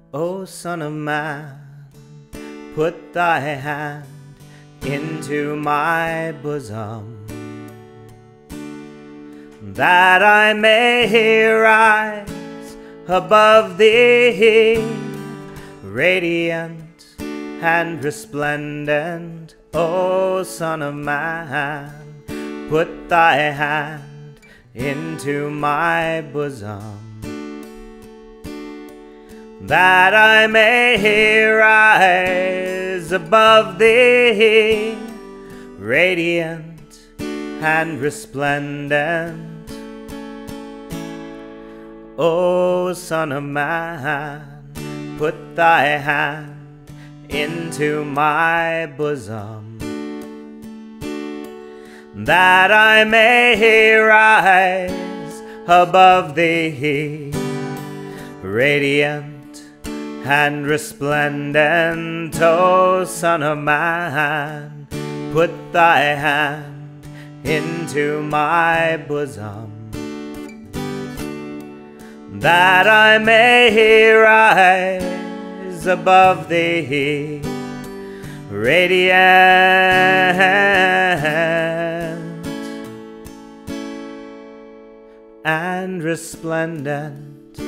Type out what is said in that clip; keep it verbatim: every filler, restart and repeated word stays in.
O Son of Man, put thy hand into my bosom, that I may rise above thee, radiant and resplendent. O Son of Man, put thy hand into my bosom, that I may rise above thee, radiant and resplendent. O Son of Man, put thy hand into my bosom, that I may rise above thee, radiant and resplendent. O Son of Man, put thy hand into my bosom, that I may rise above thee, radiant and resplendent.